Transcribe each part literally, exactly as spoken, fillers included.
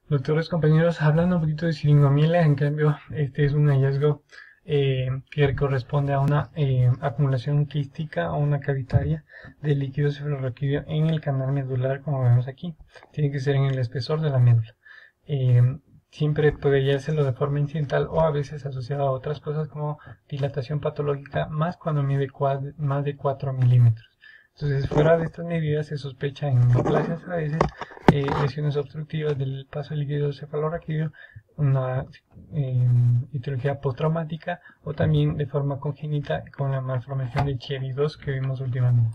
Doctores, compañeros, hablando un poquito de siringomiela, en cambio, este es un hallazgo eh, que corresponde a una eh, acumulación quística o una cavitaria de líquido cefalorraquídeo en el canal medular, como vemos aquí. Tiene que ser en el espesor de la médula. Eh, siempre puede hallárselo de forma incidental o a veces asociado a otras cosas como dilatación patológica, más cuando mide más de cuatro milímetros. Entonces, fuera de estas medidas se sospecha en neoplasias a veces, eh, lesiones obstructivas del paso líquido cefalorraquídeo, una eh, etiología postraumática o también de forma congénita con la malformación de Chiari dos que vimos últimamente.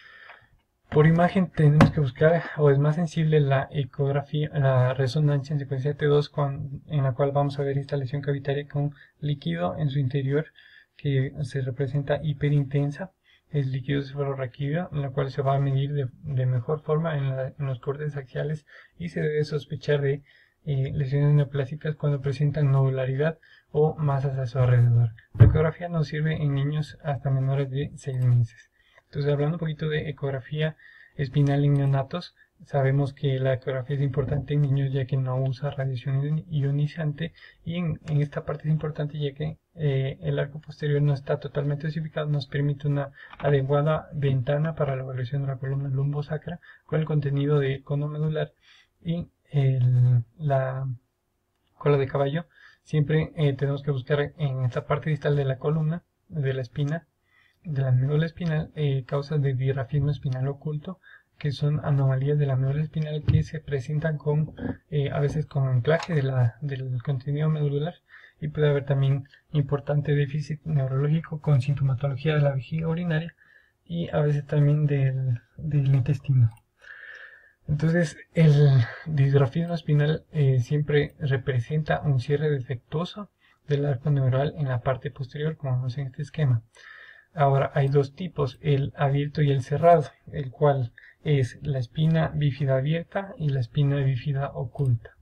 Por imagen tenemos que buscar, o es más sensible, la ecografía, la resonancia en secuencia T dos, con, en la cual vamos a ver esta lesión cavitaria con líquido en su interior que se representa hiperintensa. Es líquido cefalorraquídeo, en la cual se va a medir de, de mejor forma en, la, en los cortes axiales y se debe sospechar de eh, lesiones neoplásicas cuando presentan nodularidad o masas a su alrededor. La ecografía nos sirve en niños hasta menores de seis meses. Entonces, hablando un poquito de ecografía espinal en neonatos, sabemos que la ecografía es importante en niños ya que no usa radiación ionizante, y en, en esta parte es importante ya que eh, el arco posterior no está totalmente osificado, nos permite una adecuada ventana para la evaluación de la columna lumbosacra con el contenido de cono medular y el, la cola de caballo. Siempre eh, tenemos que buscar en esta parte distal de la columna, de la espina, de la médula espinal, eh, causas de dirrafismo espinal oculto, que son anomalías de la médula espinal que se presentan con, eh, a veces con anclaje de la, del contenido medular, y puede haber también importante déficit neurológico con sintomatología de la vejiga urinaria y a veces también del, del intestino. Entonces, el disgrafismo espinal eh, siempre representa un cierre defectuoso del arco neural en la parte posterior, como vemos en este esquema. Ahora, hay dos tipos, el abierto y el cerrado, el cual es la espina bífida abierta y la espina bífida oculta.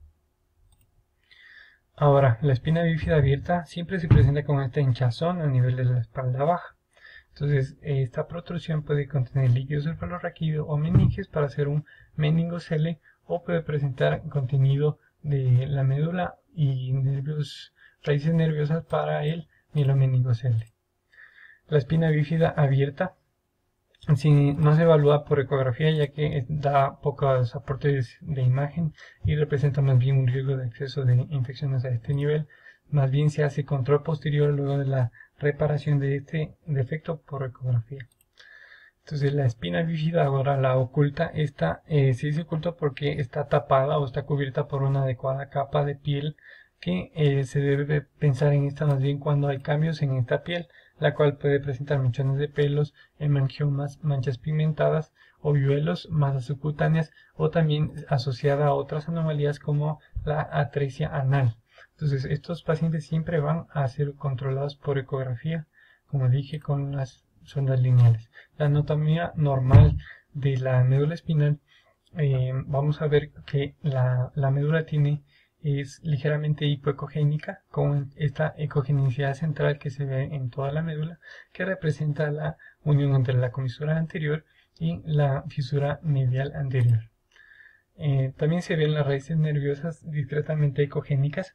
Ahora, la espina bífida abierta siempre se presenta con esta hinchazón a nivel de la espalda baja. Entonces, esta protrusión puede contener líquido cefalorraquídeo o meninges para hacer un meningocele, o puede presentar contenido de la médula y nervios, raíces nerviosas para el mielomeningocele. La espina bífida abierta si no se evalúa por ecografía, ya que da pocos aportes de imagen y representa más bien un riesgo de acceso de infecciones a este nivel. Más bien se hace control posterior luego de la reparación de este defecto por ecografía. Entonces, la espina bífida, ahora la oculta, esta eh, se dice oculta porque está tapada o está cubierta por una adecuada capa de piel, que eh, se debe pensar en esta más bien cuando hay cambios en esta piel, la cual puede presentar mechones de pelos, hemangiomas, manchas pigmentadas, hoyuelos, masas subcutáneas, o también asociada a otras anomalías como la atresia anal. Entonces, estos pacientes siempre van a ser controlados por ecografía, como dije, con las sondas lineales. La anatomía normal de la médula espinal, eh, vamos a ver que la, la médula tiene es ligeramente hipoecogénica, con esta ecogenicidad central que se ve en toda la médula, que representa la unión entre la comisura anterior y la fisura medial anterior. Eh, también se ven las raíces nerviosas discretamente ecogénicas.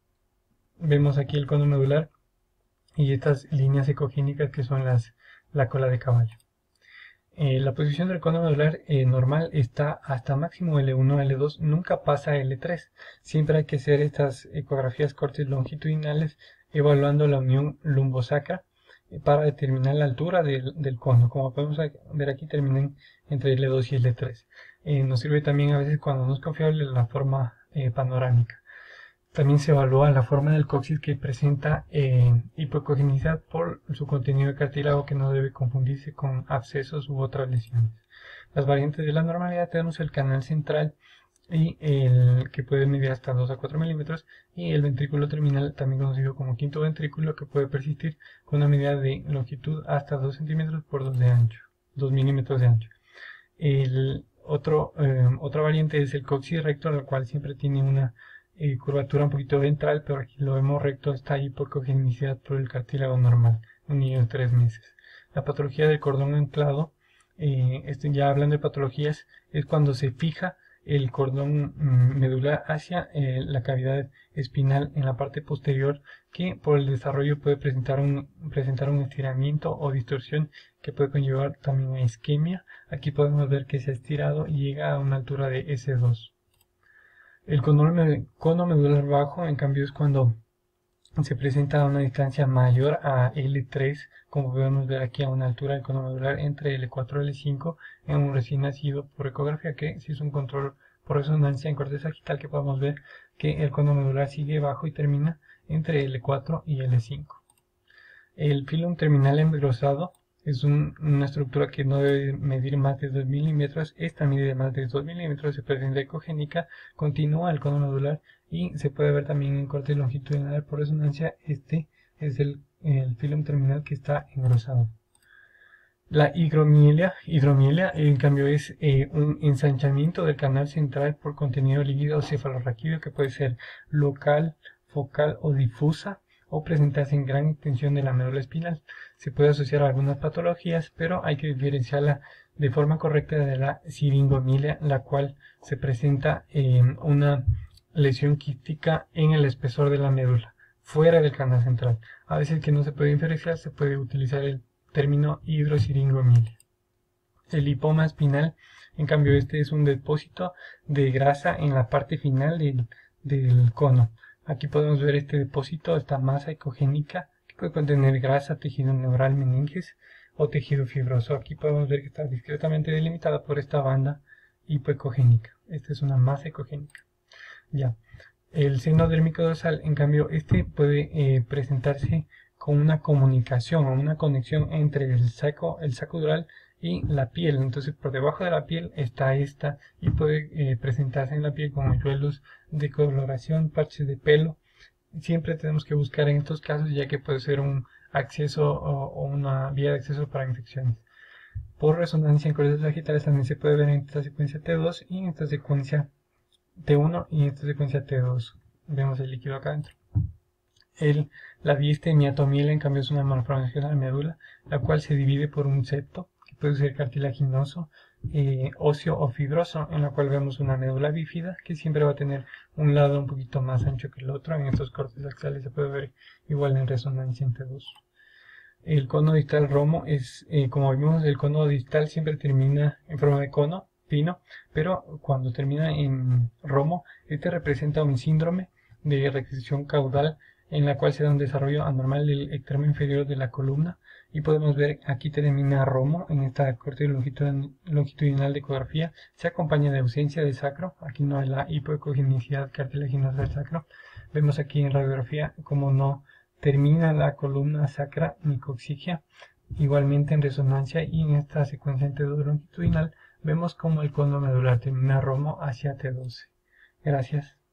Vemos aquí el cono medular y estas líneas ecogénicas que son las, la cola de caballo. Eh, la posición del cono medular eh, normal está hasta máximo L uno, L dos, nunca pasa L tres. Siempre hay que hacer estas ecografías cortes longitudinales evaluando la unión lumbosacra eh, para determinar la altura del, del cono. Como podemos ver aquí, terminan entre L dos y L tres. Eh, nos sirve también a veces cuando no es confiable la forma eh, panorámica. También se evalúa la forma del coxis, que presenta eh, hipoecogenicidad por su contenido de cartílago, que no debe confundirse con abscesos u otras lesiones. Las variantes de la normalidad tenemos el canal central, y el que puede medir hasta dos a cuatro milímetros, y el ventrículo terminal, también conocido como quinto ventrículo, que puede persistir con una medida de longitud hasta dos centímetros por dos de ancho, dos milímetros de ancho. El otro, eh, otra variante es el coxis recto, el cual siempre tiene una Eh, curvatura un poquito ventral, pero aquí lo vemos recto, está hipocogenicidad por el cartílago normal, un niño de tres meses. La patología del cordón anclado, eh, este, ya hablando de patologías, es cuando se fija el cordón mm, medular hacia eh, la cavidad espinal en la parte posterior, que por el desarrollo puede presentar un, presentar un estiramiento o distorsión que puede conllevar también a isquemia. Aquí podemos ver que se ha estirado y llega a una altura de ese dos. El cono medular bajo, en cambio, es cuando se presenta a una distancia mayor a L tres, como podemos ver aquí a una altura del cono medular entre L cuatro y L cinco en un recién nacido por ecografía, que si es un control por resonancia en corte sagital, que podemos ver que el cono medular sigue bajo y termina entre L cuatro y L cinco. El filum terminal engrosado es un, una estructura que no debe medir más de dos milímetros. Esta mide más de dos milímetros, se presenta ecogénica, continúa el cono medular y se puede ver también en corte longitudinal por resonancia. Este es el, el filum terminal que está engrosado. La hidromielia, hidromielia en cambio es eh, un ensanchamiento del canal central por contenido líquido cefalorraquídeo, que puede ser local, focal o difusa, o presentarse en gran extensión de la médula espinal. Se puede asociar a algunas patologías, pero hay que diferenciarla de forma correcta de la siringomielia, la cual se presenta en una lesión quística en el espesor de la médula, fuera del canal central. A veces que no se puede diferenciar, se puede utilizar el término hidrosiringomielia. El lipoma espinal, en cambio, este es un depósito de grasa en la parte final del, del cono. Aquí podemos ver este depósito, esta masa ecogénica, que puede contener grasa, tejido neural, meninges o tejido fibroso. Aquí podemos ver que está discretamente delimitada por esta banda hipoecogénica. Esta es una masa ecogénica. Ya. El seno dérmico dorsal, en cambio, este puede eh, presentarse con una comunicación o una conexión entre el saco, el saco dural y la piel. Entonces, por debajo de la piel está esta y puede eh, presentarse en la piel con hoyuelos de coloración, parches de pelo. Siempre tenemos que buscar en estos casos, ya que puede ser un acceso o, o una vía de acceso para infecciones. Por resonancia en cortes sagitales también se puede ver en esta secuencia T dos y en esta secuencia T uno y en esta secuencia T dos. Vemos el líquido acá adentro. El, la diastemiatomiela, en cambio, es una malformación de la médula, la cual se divide por un septo, que puede ser cartilaginoso, eh, óseo o fibroso, en la cual vemos una médula bífida, que siempre va a tener un lado un poquito más ancho que el otro. En estos cortes axiales se puede ver igual en resonancia en T dos. El cono distal romo es, eh, como vimos, el cono distal siempre termina en forma de cono fino, pero cuando termina en romo, este representa un síndrome de recesión caudal, en la cual se da un desarrollo anormal del extremo inferior de la columna, y podemos ver aquí termina romo en esta corte longitudinal de ecografía. Se acompaña de ausencia de sacro, aquí no hay la hipoecogenicidad cartilaginosa del sacro. Vemos aquí en radiografía como no termina la columna sacra ni coxigia. Igualmente en resonancia y en esta secuencia en T dos longitudinal vemos como el cono medular termina romo hacia T doce. Gracias.